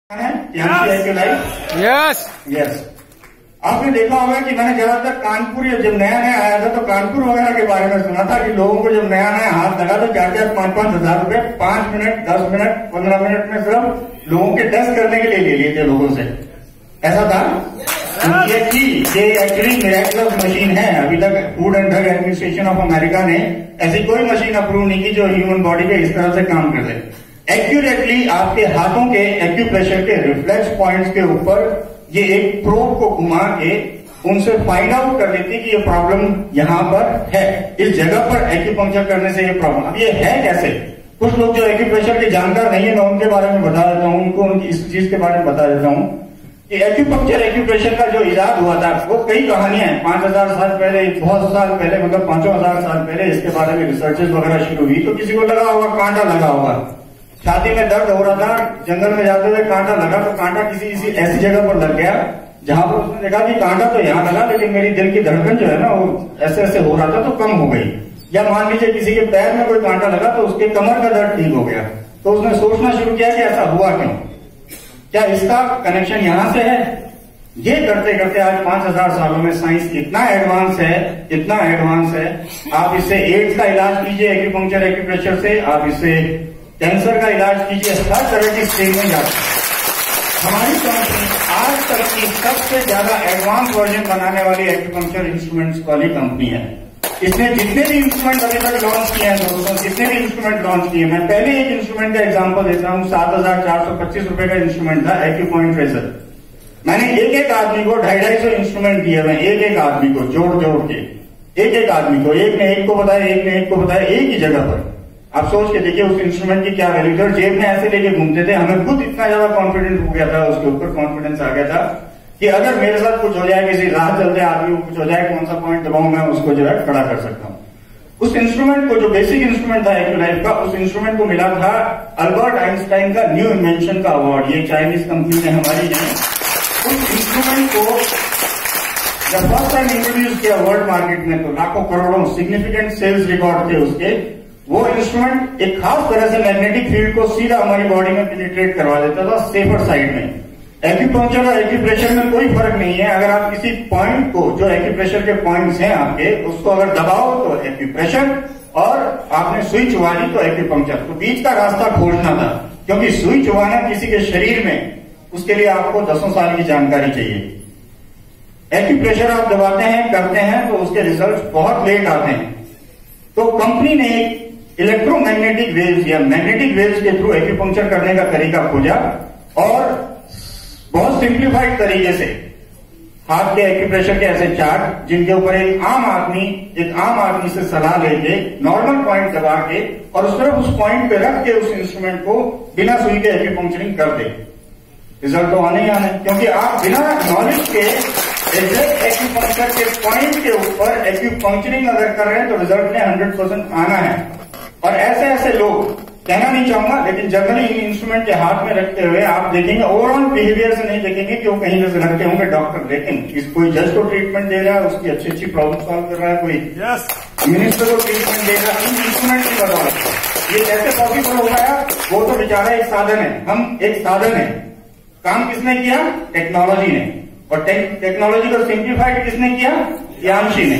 Yes yes. आपने देखा होगा कि मैंने ज्यादातर कानपुर जब नया नया आया था तो कानपुर वगैरह के बारे में सुना था कि लोगों को जब नया नया हाथ लगा तो 4-4, 5-5 हजार रुपए 5 मिनट, 10 मिनट, 15 मिनट में सिर्फ लोगों के टेस्ट करने के लिए ले लिए थे लोगों से। ऐसा था ये एक्चुअली मिरेकलस मशीन है। अभी तक food and drug administration of America ने ऐसी कोई मशीन अप्रूव नहीं की जो ह्यूमन बॉडी पे इस तरह से काम कर दे। एक्यूरेटली आपके हाथों के एक्यूप्रेशर के रिफ्लेक्स पॉइंट्स के ऊपर ये एक प्रोब को घुमा के उनसे फाइंड आउट कर लेती कि ये प्रॉब्लम यहां पर है, इस जगह पर एक्यूपंक्चर करने से ये प्रॉब्लम। अब ये है कैसे? कुछ लोग जो एक्यूप्रेशर के जानकार नहीं है मैं उनके बारे में बता देता हूं, उनको उनकी इस चीज के बारे में बता देता हूं कि एक्यूपंक्चर एक्यूप्रेशर का जो इजाद हुआ था वो कई कहानियां हैं। 5000 साल पहले, बहुत साल पहले, मतलब 5000 साल पहले इसके बारे में रिसर्चेस वगैरह शुरू हुई तो किसी को लगा होगा कांटा लगा होगा, छाती में दर्द हो रहा था, जंगल में जाते हुए कांटा लगा तो कांटा किसी ऐसी जगह पर लग गया जहां पर उसने देखा कि कांटा तो यहां लगा लेकिन मेरी दिल की धड़कन जो है ना वो ऐसे ऐसे हो रहा था तो कम हो गई। या मान लीजिए किसी के पैर में कोई कांटा लगा तो उसके कमर का दर्द ठीक हो गया, तो उसने सोचना शुरू किया कि ऐसा हुआ क्यों, क्या इसका कनेक्शन यहां से है। ये करते करते आज 5000 सालों में साइंस इतना एडवांस है, इतना एडवांस है। आप इससे एड्स का इलाज कीजिए एक्यूपंक्चर एक्यूप्रेशर से, आप इससे कैंसर का इलाज कीजिए, हर तरह की स्टेज में जाती है। हमारी कंपनी आज तक की सबसे ज्यादा एडवांस वर्जन बनाने वाली एक्यूपंक्चर इंस्ट्रूमेंट्स वाली कंपनी है। इसने जितने भी इंस्ट्रूमेंट अभी तक लॉन्च किए हैं दोस्तों, जितने भी इंस्ट्रूमेंट लॉन्च किए, मैं पहले एक इंस्ट्रूमेंट का एग्जांपल देता हूं। 7425 रुपए का इंस्ट्रूमेंट था एक्यूपॉइंट ट्रेजर। मैंने एक एक आदमी को 250 इंस्ट्रूमेंट दिए हुए, एक एक आदमी को जोड़ जोड़ के, एक एक आदमी को, एक ने एक को बताया, एक ने एक को बताया, एक ही जगह पर। आप सोच के देखिए उस इंस्ट्रूमेंट की क्या वैल्यू थी। और जेब में ऐसे लेके घूमते थे, हमें खुद इतना ज्यादा कॉन्फिडेंस हो गया था, उसके ऊपर कॉन्फिडेंस आ गया था कि अगर मेरे साथ कुछ हो जाए, किसी राह चलते आदमी को कुछ हो जाए, कौन सा पॉइंट दबाऊं मैं उसको जो है खड़ा कर सकता हूं। उस इंस्ट्रूमेंट को, जो बेसिक इंस्ट्रूमेंट था एक्यूलाइफ का, उस इंस्ट्रूमेंट को मिला था अल्बर्ट आइंस्टाइन का न्यू इन्वेंशन का अवार्ड। ये चाइनीज कंपनी ने हमारी है। उस इंस्ट्रूमेंट को जब फर्स्ट टाइम इंट्रोड्यूस किया वर्ल्ड मार्केट में तो लाखों करोड़ों सिग्निफिकेंट सेल्स रिकॉर्ड थे उसके। वो इंस्ट्रूमेंट एक खास तरह से मैग्नेटिक फील्ड को सीधा हमारी बॉडी में पेनिट्रेट करवा देता था, सेफर साइड में। एक्यूपंक्चर और एक्यूप्रेशर में कोई फर्क नहीं है। अगर आप किसी पॉइंट को, जो एक्यूप्रेशर के पॉइंट्स हैं आपके, उसको अगर दबाओ तो एक्यूप्रेशर, और आपने सुई चुवा दी तो एक्यूपंक्चर। तो बीच का रास्ता खोजना था, क्योंकि सुई चुवाना किसी के शरीर में, उसके लिए आपको 10 साल की जानकारी चाहिए। एक्यूप्रेशर आप दबाते हैं, करते हैं तो उसके रिजल्ट बहुत लेट आते हैं। तो कंपनी ने इलेक्ट्रोमैग्नेटिक वेव्स या मैग्नेटिक वेव्स के थ्रू एक्यूपंक्चर करने का तरीका खोजा और बहुत सिंप्लीफाइड तरीके से हाथ के एक्यूप्रेशर के ऐसे चार्ट, जिनके ऊपर एक आम आदमी से सलाह लेके नॉर्मल पॉइंट दबा के और सिर्फ उस पॉइंट पे रख के उस इंस्ट्रूमेंट को बिना सुई के एक्यूपंक्चरिंग कर दे। रिजल्ट तो आने ही आने, क्योंकि आप बिना नॉलेज के एग्जैक्ट एक्यूपंक्चर के पॉइंट के ऊपर एक्यूपंक्चरिंग अगर कर रहे हैं तो रिजल्ट ने 100% आना है। और ऐसे लोग, कहना नहीं चाहूंगा, लेकिन जनरली इन इंस्ट्रूमेंट के हाथ में रखते हुए आप देखेंगे, ओवरऑल बिहेवियर से नहीं देखेंगे कि वो कहीं से रखते होंगे डॉक्टर, लेकिन कोई जज को ट्रीटमेंट दे रहा है, उसकी अच्छी प्रॉब्लम सॉल्व कर रहा है, कोई मिनिस्टर को ट्रीटमेंट दे रहा है, इन इंस्ट्रूमेंट की बदौलत। ये कैसे पॉसिबल हो गया? वो तो बेचारा एक साधन है, हम एक साधन है। काम किसने किया? टेक्नोलॉजी ने। और टेक्नोलॉजी को सिंप्लीफाइड किसने किया? यांशी ने।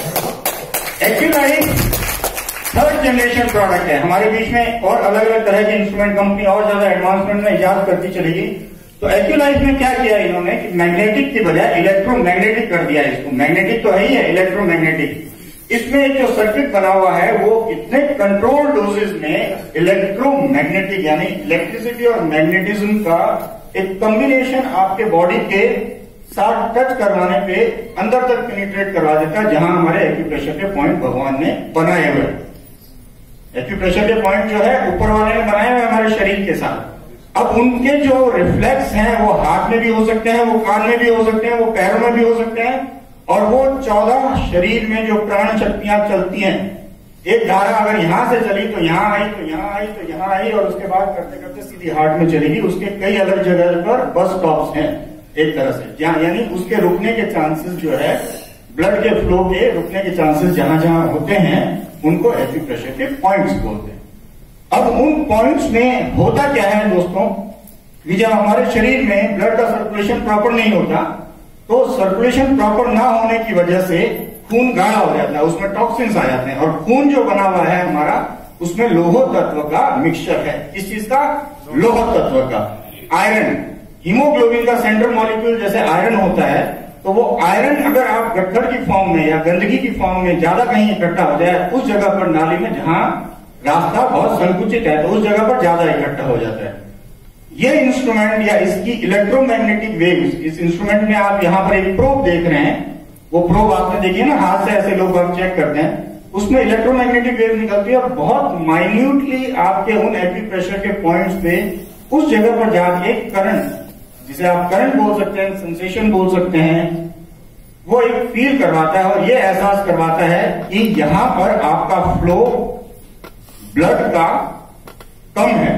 एक्यूलाइफ 3rd जनरेशन प्रोडक्ट है। हमारे बीच में और अलग अलग तरह की इंस्ट्रूमेंट कंपनी और ज्यादा एडवांसमेंट में इजाद करती चलेगी। तो एक्यूलाइफ में क्या किया इन्होंने कि मैग्नेटिक की बजाय इलेक्ट्रोमैग्नेटिक कर दिया इसको। मैग्नेटिक तो है ही है, इलेक्ट्रोमैग्नेटिक। इसमें जो सर्किट बना हुआ है वो इतने कंट्रोल डोजेज में इलेक्ट्रोमैग्नेटिक यानी इलेक्ट्रिसिटी और मैग्नेटिज्म का एक कॉम्बिनेशन आपके बॉडी के साथ टच करवाने पे अंदर तक पेनिट्रेट करवा देता है, जहां हमारे एक्यूप्रेशर के पॉइंट भगवान ने बनाए हुए। एक्यूप्रेशर के पॉइंट जो है ऊपर वाले ने बनाए हुए हमारे शरीर के साथ। अब उनके जो रिफ्लेक्स हैं वो हाथ में भी हो सकते हैं, वो कान में भी हो सकते हैं, वो पैरों में भी हो सकते हैं, और वो 14 शरीर में जो प्राण शक्तियां चलती हैं, एक धारा अगर यहां से चली तो यहां आई, तो यहां आई, तो यहां आई, और उसके बाद करते करते सीधी हार्ट में चलेगी। उसके कई अलग जगह पर बस स्टॉप्स हैं एक तरह से, जहां यानी उसके रुकने के चांसेस जो है, ब्लड के फ्लो के रुकने के चांसेस जहां जहां होते हैं, उनको एक्यूप्रेशर के पॉइंट्स बोलते हैं। अब उन पॉइंट्स में होता क्या है दोस्तों कि जब हमारे शरीर में ब्लड का सर्कुलेशन प्रॉपर नहीं होता तो सर्कुलेशन प्रॉपर ना होने की वजह से खून गाढ़ा हो जाता है, उसमें टॉक्सिन्स आ जाते हैं। और खून जो बना हुआ है हमारा, उसमें लोह तत्व का मिक्सचर है। किस चीज का? लोह तत्व का। आयरन, हीमोग्लोबिन का सेंट्रल मॉलिक्यूल जैसे आयरन होता है, तो वो आयरन अगर आप गट्ठर की फॉर्म में या गंदगी की फॉर्म में ज्यादा कहीं इकट्ठा हो जाए उस जगह पर नाली में जहां रास्ता बहुत संकुचित है, तो उस जगह पर ज्यादा इकट्ठा हो जाता है। ये इंस्ट्रूमेंट या इसकी इलेक्ट्रोमैग्नेटिक वेव्स, इस इंस्ट्रूमेंट में आप यहाँ पर एक प्रोब देख रहे हैं, वो प्रोब आपने देखिए ना, हाथ से ऐसे लोग आप चेक करते हैं, उसमें इलेक्ट्रोमैग्नेटिक वेव निकलती है और बहुत माइन्यूटली आपके उन एक्यूप्रेशर के पॉइंट्स पे उस जगह पर जाके करंट, जिसे आप करंट बोल सकते हैं, सेंसेशन बोल सकते हैं, वो एक फील करवाता है और ये एहसास करवाता है कि यहां पर आपका फ्लो ब्लड का कम है,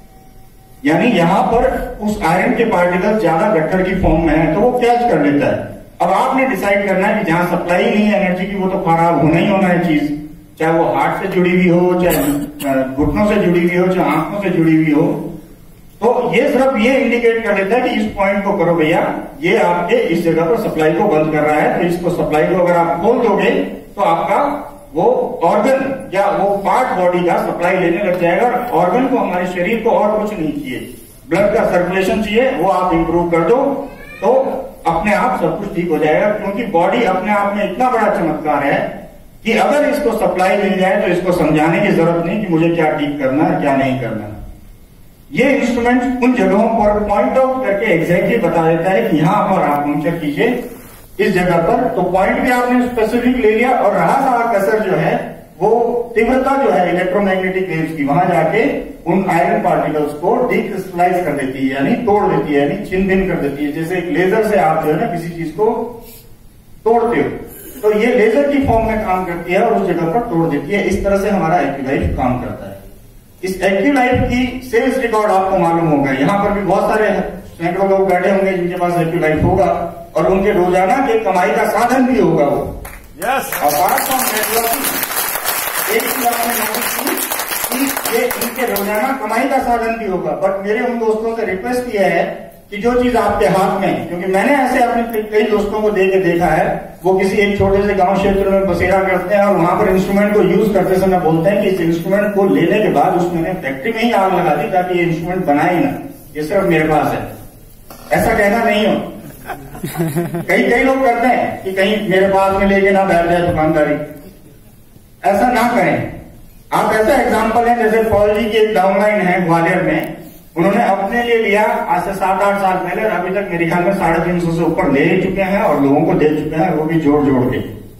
यानी यहां पर उस आयरन के पार्टिकल ज्यादा गट्ठर की फॉर्म में है, तो वो कैच कर लेता है। अब आपने डिसाइड करना है कि जहां सप्लाई नहीं है एनर्जी की, वो तो खराब होना ही होना है चीज, चाहे वो हार्ट से जुड़ी हुई हो, चाहे घुटनों से जुड़ी हुई हो, चाहे आंखों से जुड़ी हुई हो। तो ये सिर्फ ये इंडिकेट कर देता है कि इस पॉइंट को करो भैया, ये आपके इस जगह पर सप्लाई को बंद कर रहा है, तो इसको सप्लाई को अगर आप खोल दोगे तो आपका वो ऑर्गन या वो पार्ट बॉडी का सप्लाई लेने लग जाएगा। ऑर्गन को, हमारे शरीर को और कुछ नहीं चाहिए, ब्लड का सर्कुलेशन चाहिए, वो आप इंप्रूव कर दो तो अपने आप सब कुछ ठीक हो जाएगा। क्योंकि बॉडी अपने आप में इतना बड़ा चमत्कार है कि अगर इसको सप्लाई मिल जाए तो इसको समझाने की जरूरत नहीं कि मुझे क्या ठीक करना है, क्या नहीं करना। ये इंस्ट्रूमेंट उन जगहों पर पॉइंट आउट करके एग्जैक्टली बता देता है कि यहां पर आप पंक्चर कीजिए इस जगह पर, तो पॉइंट भी आपने स्पेसिफिक ले लिया और रहा सा कसर जो है वो तीव्रता जो है इलेक्ट्रोमैग्नेटिक वेव्स की, वहां जाके उन आयरन पार्टिकल्स को डिक्रिस्टलाइज कर देती है, यानी तोड़ देती है, यानी छिन्न भिन्न कर देती है। जैसे एक लेजर से आप जो है ना किसी चीज को तोड़ते हो, तो ये लेजर की फॉर्म में काम करती है और उस जगह पर तोड़ देती है। इस तरह से हमारा एक्यूलाइफ काम करता है। इस एक्यूलाइफ की सेल्स रिकॉर्ड आपको मालूम होगा, यहाँ पर भी बहुत सारे सैकड़ों लोग बैठे होंगे जिनके पास एक्यूलाइफ होगा और उनके रोजाना के कमाई का साधन भी होगा वो। यस। अपार्ट फ्रॉम नेटवर्किंग, एक चीज आपने नोटिस की कि ये इनके रोजाना कमाई का साधन भी होगा। बट मेरे उन दोस्तों से रिक्वेस्ट किया है कि जो चीज आपके हाथ में, क्योंकि मैंने ऐसे अपने कई दोस्तों को देके देखा है, वो किसी एक छोटे से गांव क्षेत्र में बसेरा करते हैं और वहां पर इंस्ट्रूमेंट को यूज करते समय बोलते हैं कि इस इंस्ट्रूमेंट को लेने के बाद उसमें फैक्ट्री में ही आग लगा दी ताकि ये इंस्ट्रूमेंट बनाए ना, ये सिर्फ मेरे पास है। ऐसा कहना नहीं हो। कई लोग करते हैं कि कहीं मेरे पास में लेके ना बैठ जाए दुकानदारी, ऐसा ना करें आप। ऐसा एग्जाम्पल है जैसे पॉल जी की एक डाउनलाइन है ग्वालियर में, उन्होंने अपने लिए लिया आज से 7-8 साल पहले और अभी तक मेरे ख्याल में 350 से ऊपर ले चुके हैं और लोगों को दे चुके हैं, वो भी जोड़ के।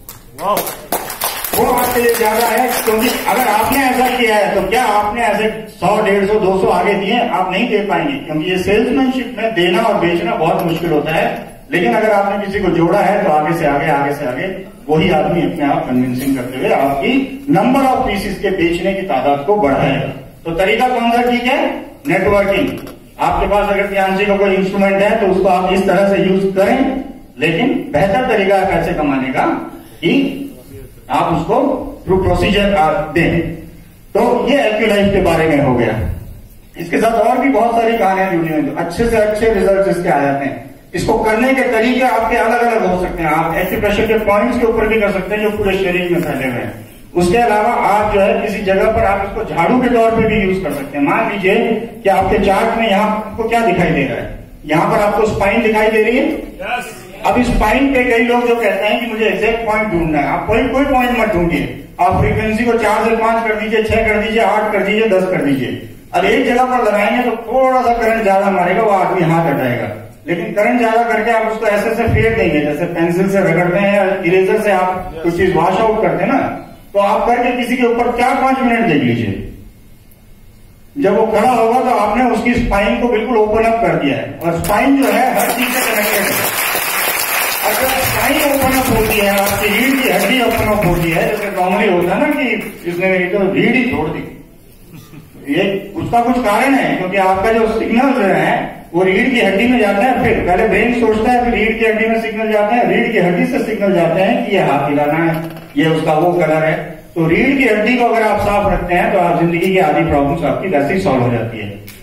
वो आपके लिए ज्यादा है, क्योंकि अगर आपने ऐसा किया है तो क्या आपने ऐसे 100, 150, 200 आगे दिए? आप नहीं दे पाएंगे, क्योंकि ये सेल्समैनशिप में देना और बेचना बहुत मुश्किल होता है। लेकिन अगर आपने किसी को जोड़ा है तो आगे से आगे वही आदमी अपने आप कन्विंसिंग करते हुए आपकी नंबर ऑफ पीसेस के बेचने की तादाद को बढ़ाएगा। तो तरीका कौन सा ठीक है? नेटवर्किंग। आपके पास अगर फियांसी का कोई इंस्ट्रूमेंट है तो उसको आप इस तरह से यूज करें, लेकिन बेहतर तरीका है पैसे कमाने का कि आप उसको थ्रू प्रोसीजर दें। तो ये एक्यूलाइफ के बारे में हो गया। इसके साथ और भी बहुत सारी कहानियां जुड़ी हुई, अच्छे से अच्छे रिजल्ट इसके आ जाते हैं। इसको करने के तरीके आपके अलग अलग हो सकते हैं। आप एक्यूप्रेशर के पॉइंट्स के ऊपर भी कर सकते हैं जो पूरे शरीर में फैले हुए हैं। उसके अलावा आप जो है किसी जगह पर आप इसको झाड़ू के तौर पे भी यूज कर सकते हैं। मान लीजिए कि आपके चार्ट में यहाँ आपको क्या दिखाई दे रहा है, यहाँ पर आपको स्पाइन दिखाई दे रही है। यस। अब इस पॉइंट पे कई लोग जो कहते हैं कि मुझे एग्जैक्ट पॉइंट ढूंढना है, आप कोई पॉइंट मत ढूंढिए। आप फ्रीक्वेंसी को 4 से 5 कर दीजिए, 6 कर दीजिए, 8 कर दीजिए, 10 कर दीजिए। अब एक जगह पर लगाएंगे तो थोड़ा सा करंट ज्यादा मारेगा, वो आदमी हाथ हटाएगा। लेकिन करंट ज्यादा करके आप उसको ऐसे फेर देंगे, जैसे पेंसिल से रगड़ते हैं या इरेजर से आप कुछ चीज वॉश आउट करते हैं ना, तो आप करके किसी के ऊपर 4-5 मिनट देख लीजिए। जब वो खड़ा होगा तो आपने उसकी स्पाइन को बिल्कुल ओपन अप कर दिया है। और स्पाइन जो है हर चीज से कनेक्टेड है। अगर स्पाइन ओपन अप होती है, आपकी रीढ़ की हड्डी ओपन अप होती है, जैसे नॉर्मली होता है ना कि इसने तो रीढ़ ही तोड़ दी, ये उसका कुछ कारण है, क्योंकि आपका जो सिग्नल जो है वो रीढ़ की हड्डी में जाता है। फिर पहले ब्रेन सोचता है, फिर रीढ़ की हड्डी में सिग्नल जाता है, रीढ़ की हड्डी से सिग्नल जाते हैं कि ये हाथ हिलाना है, ये उसका वो कलर है। तो रीढ़ की हड्डी को अगर आप साफ रखते हैं तो आप जिंदगी की आधी प्रॉब्लम्स आपकी वैसे ही सॉल्व हो जाती है।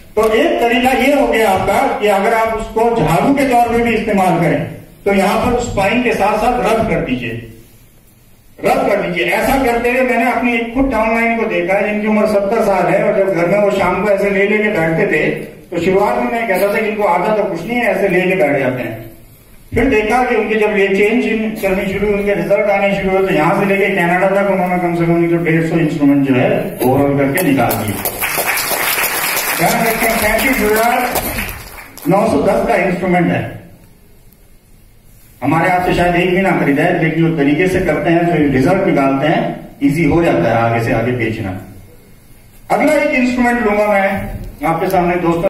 तो एक तरीका ये हो गया आपका कि अगर आप उसको झाड़ू के तौर पे भी इस्तेमाल करें तो यहां पर स्पाइन के साथ साथ रब कर दीजिए, रब कर दीजिए। ऐसा करते हुए मैंने अपनी एक खुद डाउनलाइन को देखा है जिनकी उम्र 70 साल है, और जब घर में वो शाम को ऐसे ले लेके बैठते थे तो शुरुआत में मैं कहता था कि इनको आदत तो कुछ नहीं है, ऐसे लेके बैठ जाते हैं। फिर देखा कि उनके जब ये चेंज करनी शुरू, उनके रिजल्ट आने शुरू हुए, तो यहां से लेके कनाडा तक उन्होंने कम से कम 150 इंस्ट्रूमेंट जो है ओवरऑल करके निकाल दिए। ध्यान रखें 35,910 का इंस्ट्रूमेंट है। हमारे आपसे शायद एक भी ना खरीदा है, लेकिन जो तरीके से करते हैं, जो रिजल्ट निकालते हैं, इजी हो जाता है आगे से आगे बेचना। अगला एक इंस्ट्रूमेंट लूंगा मैं आपके सामने दोस्तों।